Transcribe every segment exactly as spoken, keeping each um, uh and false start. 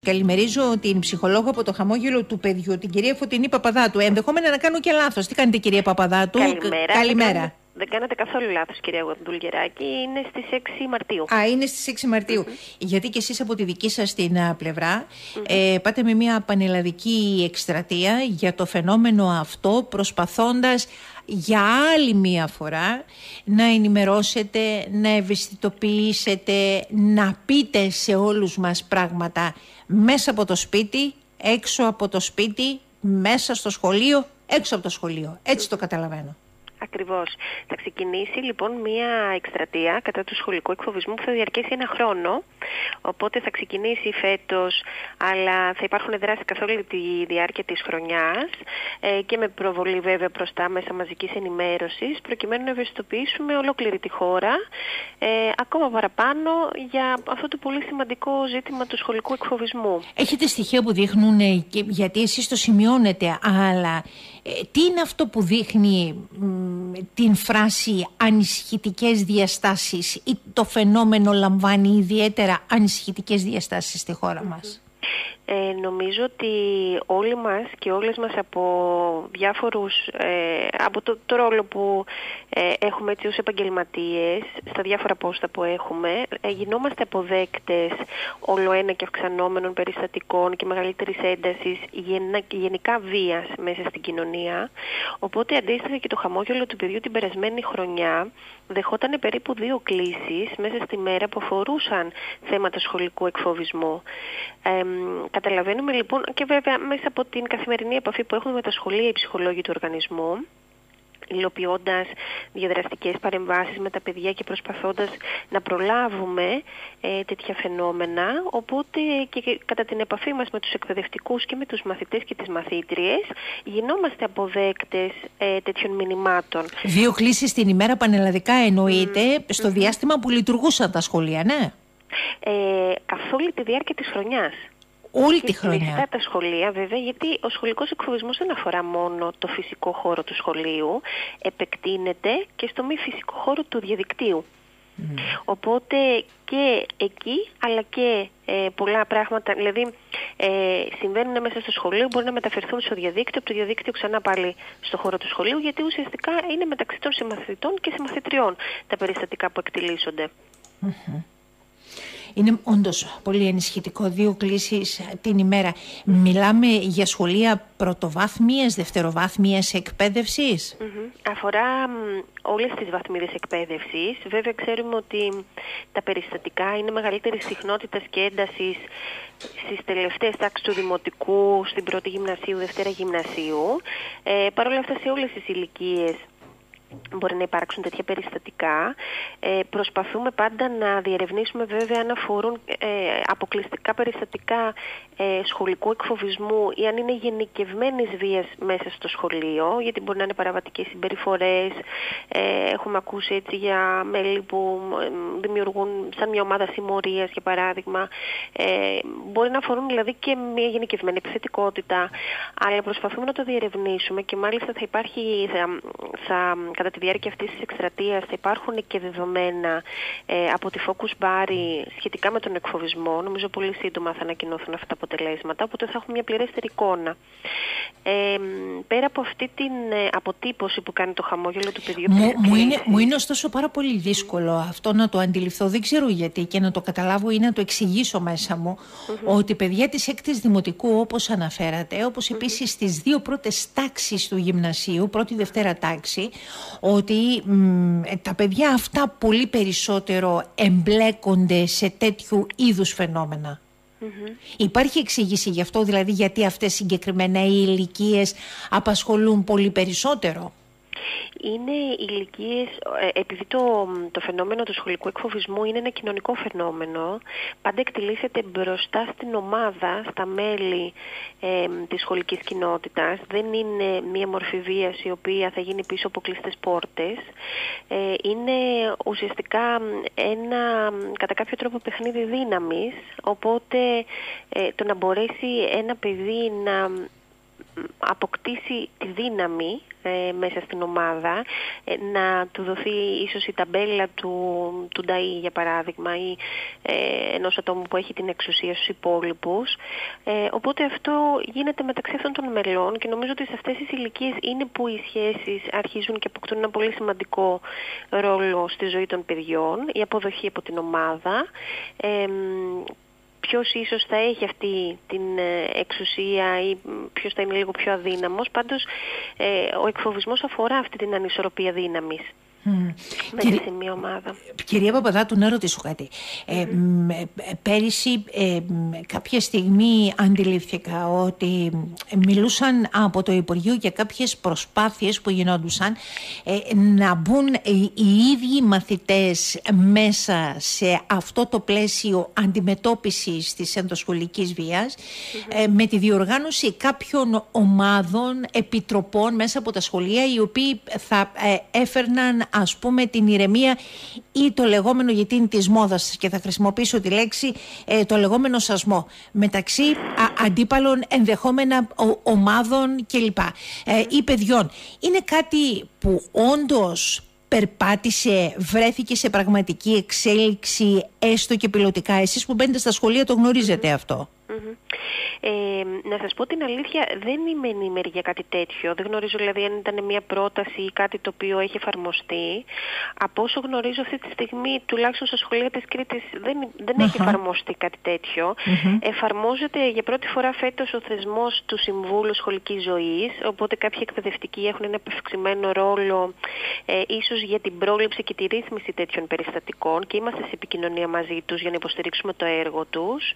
Καλημερίζω την ψυχολόγο από το χαμόγελο του παιδιού, την κυρία Φωτεινή Παπαδάτου. Ενδεχόμενα να κάνω και λάθος. Τι κάνετε, κυρία Παπαδάτου? Καλημέρα. Καλημέρα. Δεν, δεν κάνατε καθόλου λάθος, κυρία Ντουλγεράκη. Είναι στις έξι Μαρτίου. Α, είναι στις έξι Μαρτίου. Mm-hmm. Γιατί και εσείς από τη δική σας την α, πλευρά mm-hmm. ε, πάτε με μια πανελλαδική εκστρατεία για το φαινόμενο αυτό, προσπαθώντας για άλλη μία φορά να ενημερώσετε, να ευαισθητοποιήσετε, να πείτε σε όλους μας πράγματα μέσα από το σπίτι, έξω από το σπίτι, μέσα στο σχολείο, έξω από το σχολείο. Έτσι το καταλαβαίνω. Ακριβώς. Θα ξεκινήσει λοιπόν μια εκστρατεία κατά του σχολικού εκφοβισμού που θα διαρκέσει ένα χρόνο. Οπότε θα ξεκινήσει φέτος, αλλά θα υπάρχουν δράσεις καθ' όλη τη διάρκεια της χρονιάς ε, και με προβολή βέβαια προς τα μέσα μαζικής ενημέρωσης, προκειμένου να ευαισθητοποιήσουμε ολόκληρη τη χώρα ε, ακόμα παραπάνω για αυτό το πολύ σημαντικό ζήτημα του σχολικού εκφοβισμού. Έχετε στοιχεία που δείχνουν, ε, και, γιατί εσείς το σημειώνετε, αλλά ε, τι είναι αυτό που δείχνει μ, την φράση ανησυχητικές διαστάσεις ή το φαινόμενο λαμβάνει ιδιαίτερα ανησυχητικές διαστάσεις στη χώρα μας? Ε, νομίζω ότι όλοι μας και όλες μας από διάφορους, ε, από το, το ρόλο που ε, έχουμε έτσι ως επαγγελματίες, στα διάφορα πόστα που έχουμε, ε, γινόμαστε αποδέκτες όλο ένα και αυξανόμενων περιστατικών και μεγαλύτερης έντασης γενα, γενικά βίας μέσα στην κοινωνία. Οπότε αντίστοιχα και το χαμόγελο του παιδιού την περασμένη χρονιά δεχόταν περίπου δύο κλήσεις μέσα στη μέρα που αφορούσαν θέματα σχολικού εκφοβισμού. Ε, Καταλαβαίνουμε λοιπόν, και βέβαια μέσα από την καθημερινή επαφή που έχουμε με τα σχολεία οι ψυχολόγοι του οργανισμού, υλοποιώντας διαδραστικές παρεμβάσεις με τα παιδιά και προσπαθώντας να προλάβουμε ε, τέτοια φαινόμενα. Οπότε και κατά την επαφή μας με τους εκπαιδευτικούς και με τους μαθητές και τις μαθήτριες γινόμαστε αποδέκτες ε, τέτοιων μηνυμάτων. Δύο κλήσεις την ημέρα πανελλαδικά εννοείται, mm. στο mm-hmm. διάστημα που λειτουργούσαν τα σχολεία, ναι? Ε, καθ' όλη τη διάρκεια της χρονιάς. Όλη τη χρονιά. Κλειστά τα σχολεία βέβαια, γιατί ο σχολικός εκφοβισμός δεν αφορά μόνο το φυσικό χώρο του σχολείου, επεκτείνεται και στο μη φυσικό χώρο του διαδικτύου. Mm. Οπότε και εκεί, αλλά και ε, πολλά πράγματα, δηλαδή ε, συμβαίνουν μέσα στο σχολείο, μπορεί να μεταφερθούν στο διαδίκτυο, από το διαδίκτυο ξανά πάλι στο χώρο του σχολείου, γιατί ουσιαστικά είναι μεταξύ των συμμαθητών και συμμαθητριών τα περιστατικά που εκτιλήσονται. Mm-hmm. Είναι όντως πολύ ενισχυτικό, δύο κλήσεις την ημέρα. Μιλάμε για σχολεία πρωτοβάθμιας, δευτεροβάθμιας εκπαίδευσης. Mm-hmm. Αφορά μ, όλες τις βαθμίδες εκπαίδευσης. Βέβαια ξέρουμε ότι τα περιστατικά είναι μεγαλύτερης συχνότητας και έντασης στις τελευταίες τάξεις του δημοτικού, στην πρώτη γυμνασίου, δευτέρα γυμνασίου. Ε, Παρ' όλα αυτά σε όλες τις ηλικίες μπορεί να υπάρξουν τέτοια περιστατικά. Ε, προσπαθούμε πάντα να διερευνήσουμε βέβαια αν αφορούν ε, αποκλειστικά περιστατικά ε, σχολικού εκφοβισμού ή αν είναι γενικευμένης βίας μέσα στο σχολείο, γιατί μπορεί να είναι παραβατικές συμπεριφορές. Ε, έχουμε ακούσει έτσι για μέλη που δημιουργούν σαν μια ομάδα συμμορίας, για παράδειγμα. Ε, μπορεί να αφορούν δηλαδή και μια γενικευμένη επιθετικότητα, αλλά προσπαθούμε να το διερευνήσουμε και μάλιστα θα υπάρχει, θα, θα κατά τη διάρκεια αυτής της εκστρατείας θα υπάρχουν και δεδομένα ε, από τη Focus Bari σχετικά με τον εκφοβισμό. Νομίζω πολύ σύντομα θα ανακοινώθουν αυτά τα αποτελέσματα, οπότε θα έχουμε μια πληρέστερη εικόνα. Ε, πέρα από αυτή την ε, αποτύπωση που κάνει το χαμόγελο του παιδιού... Μου, μου, είναι, μου είναι ωστόσο πάρα πολύ δύσκολο αυτό να το αντιληφθώ. Δεν ξέρω γιατί, και να το καταλάβω ή να το εξηγήσω μέσα μου, mm-hmm. ότι παιδιά της έκτης δημοτικού, όπως αναφέρατε, όπως mm-hmm. επίσης στις δύο πρώτες τάξεις του γυμνασίου, πρώτη δευτέρα τάξη, ότι μ, τα παιδιά αυτά πολύ περισσότερο εμπλέκονται σε τέτοιου είδους φαινόμενα. Mm-hmm. Υπάρχει εξήγηση γι' αυτό, δηλαδή γιατί αυτές συγκεκριμένα οι ηλικίες απασχολούν πολύ περισσότερο? Είναι ηλικίες, επειδή το, το φαινόμενο του σχολικού εκφοβισμού είναι ένα κοινωνικό φαινόμενο, πάντα εκτελήσεται μπροστά στην ομάδα, στα μέλη ε, της σχολικής κοινότητας. Δεν είναι μία μορφή βίας η οποία θα γίνει πίσω από κλειστές πόρτες. Ε, είναι ουσιαστικά ένα, κατά κάποιο τρόπο, παιχνίδι δύναμης, οπότε ε, το να μπορέσει ένα παιδί να αποκτήσει τη δύναμη ε, μέσα στην ομάδα, ε, να του δοθεί ίσως η ταμπέλα του, του Νταΐ για παράδειγμα, ή ε, ενός ατόμου που έχει την εξουσία στους υπόλοιπους. Ε, οπότε αυτό γίνεται μεταξύ αυτών των μελών και νομίζω ότι σε αυτές τις ηλικίες είναι που οι σχέσεις αρχίζουν και αποκτούν ένα πολύ σημαντικό ρόλο στη ζωή των παιδιών, η αποδοχή από την ομάδα, ε, ποιος ίσως θα έχει αυτή την εξουσία ή ποιος θα είναι λίγο πιο αδύναμος. Πάντως ε, ο εκφοβισμός αφορά αυτή την ανισορροπία δύναμης. Mm. Μέσα σε μια ομάδα. Κυρία Παπαδάτου, να ρωτήσω κάτι. Mm-hmm. Ε, πέρυσι ε, κάποια στιγμή αντιλήφθηκα ότι μιλούσαν από το Υπουργείο για κάποιες προσπάθειες που γινόντουσαν ε, να μπουν οι ίδιοι μαθητές μέσα σε αυτό το πλαίσιο αντιμετώπισης της ενδοσχολικής βίας, mm-hmm. ε, με τη διοργάνωση κάποιων ομάδων, επιτροπών μέσα από τα σχολεία, οι οποίοι θα ε, έφερναν, ας πούμε, την ηρεμία ή το λεγόμενο, γιατί είναι της μόδας και θα χρησιμοποιήσω τη λέξη, ε, το λεγόμενο σασμό μεταξύ α, αντίπαλων ενδεχόμενα ο, ομάδων κλπ. Ε, ή παιδιών. Είναι κάτι που όντως περπάτησε, βρέθηκε σε πραγματική εξέλιξη, έστω και πιλωτικά? Εσείς που μπαίνετε στα σχολεία το γνωρίζετε mm-hmm. αυτό. Mm-hmm. Ε, να σας πω την αλήθεια, δεν είμαι ενήμερη για κάτι τέτοιο. Δεν γνωρίζω δηλαδή αν ήταν μια πρόταση ή κάτι το οποίο έχει εφαρμοστεί. Από όσο γνωρίζω αυτή τη στιγμή, τουλάχιστον στα σχολεία της Κρήτης, δεν, δεν uh-huh. έχει εφαρμοστεί κάτι τέτοιο. Uh-huh. Εφαρμόζεται για πρώτη φορά φέτος ο θεσμός του Συμβούλου Σχολικής Ζωής, οπότε κάποιοι εκπαιδευτικοί έχουν ένα επευξημένο ρόλο ε, ίσως για την πρόληψη και τη ρύθμιση τέτοιων περιστατικών και είμαστε σε επικοινωνία μαζί τους για να υποστηρίξουμε το έργο τους.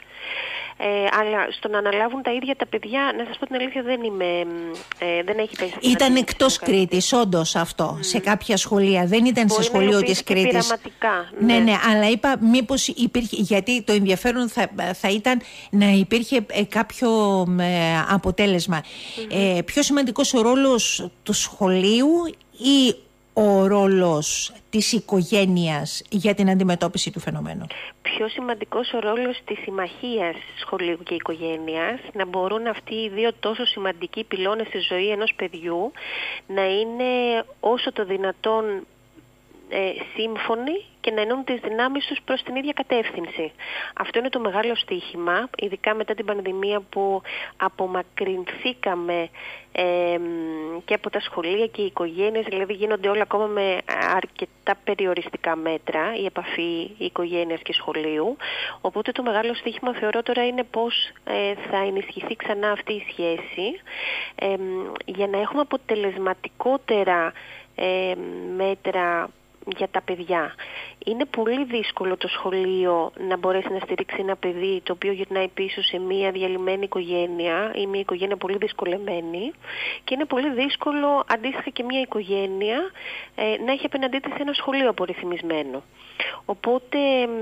Ε, αλλά στο να αναλάβουν τα ίδια τα παιδιά, να σας πω την αλήθεια, δεν είμαι, ε, δεν έχει πέσει. Ήταν εκτός Κρήτης, όντως αυτό, mm. σε κάποια σχολεία. Δεν ήταν μπορεί σε σχολείο της Κρήτης. Πειραματικά. Ναι, ναι, ναι, αλλά είπα μήπως υπήρχε, γιατί το ενδιαφέρον θα, θα ήταν να υπήρχε ε, κάποιο ε, αποτέλεσμα. Mm-hmm. Ε, πιο σημαντικός ο ρόλος του σχολείου ή ο ρόλος της οικογένειας για την αντιμετώπιση του φαινομένου? Πιο σημαντικός ο ρόλος της συμμαχίας σχολείου και οικογένειας, να μπορούν αυτοί οι δύο τόσο σημαντικοί πυλώνες στη ζωή ενός παιδιού να είναι όσο το δυνατόν ε, σύμφωνοι και να ενώνουν τις δυνάμεις τους προς την ίδια κατεύθυνση. Αυτό είναι το μεγάλο στοίχημα, ειδικά μετά την πανδημία που απομακρυνθήκαμε ε, και από τα σχολεία και οι οικογένειες, δηλαδή γίνονται όλα ακόμα με αρκετά περιοριστικά μέτρα, η επαφή οικογένειας και σχολείου. Οπότε το μεγάλο στοίχημα θεωρώ τώρα είναι πώς ε, θα ενισχυθεί ξανά αυτή η σχέση ε, για να έχουμε αποτελεσματικότερα ε, μέτρα για τα παιδιά. Είναι πολύ δύσκολο το σχολείο να μπορέσει να στηρίξει ένα παιδί το οποίο γυρνάει πίσω σε μια διαλυμένη οικογένεια ή μια οικογένεια πολύ δυσκολεμένη, και είναι πολύ δύσκολο αντίστοιχα και μια οικογένεια ε, να έχει απέναντί της ένα σχολείο απορριθμισμένο. Οπότε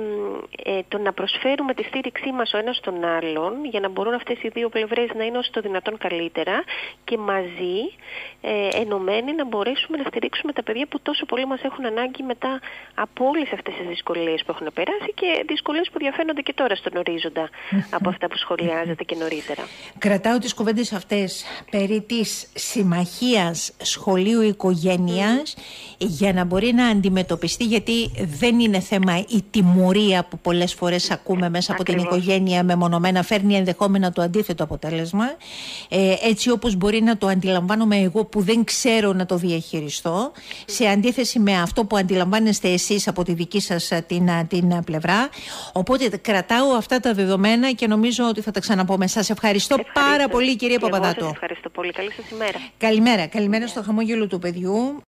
ε, το να προσφέρουμε τη στήριξή μας ο ένας στον άλλον για να μπορούν αυτές οι δύο πλευρές να είναι όσο το δυνατόν καλύτερα και μαζί ε, ενωμένοι να μπορέσουμε να στηρίξουμε τα παιδιά που τόσο πολύ μας έχουν ανάγκη μετά από όλες αυτές τις δυσκολίες που έχουν περάσει και δυσκολίες που διαφαίνονται και τώρα στον ορίζοντα από αυτά που σχολιάζεται και νωρίτερα. Κρατάω τις κουβέντες αυτές περί της συμμαχίας σχολείου-οικογένειας mm. για να μπορεί να αντιμετωπιστεί, γιατί δεν είναι θέμα η τιμωρία που πολλές φορές ακούμε μέσα από Ακριβώς. την οικογένεια μεμονωμένα, φέρνει ενδεχόμενα το αντίθετο αποτέλεσμα, ε, έτσι όπως μπορεί να το αντιλαμβάνομαι εγώ που δεν ξέρω να το διαχειριστώ, mm. σε αντίθεση με αυτό που αντιλαμβάνεστε εσείς από τη δική σας την, την πλευρά. Οπότε κρατάω αυτά τα δεδομένα και νομίζω ότι θα τα ξαναπούμε. Σας ευχαριστώ, ευχαριστώ. πάρα πολύ, κυρία Παπαδάτου. Ευχαριστώ πολύ. Καλή σας ημέρα. Καλημέρα. Καλημέρα στο χαμόγελο του παιδιού.